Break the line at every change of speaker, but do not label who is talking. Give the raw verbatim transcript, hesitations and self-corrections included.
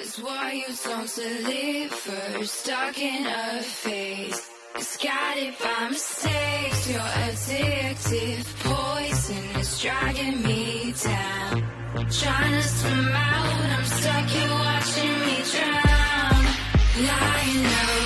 was why you don't deliver, stuck in a phase. It's got it by mistakes. You're addictive, poison is dragging me down. Trying to swim out, I'm stuck here watching me drown. Lying out.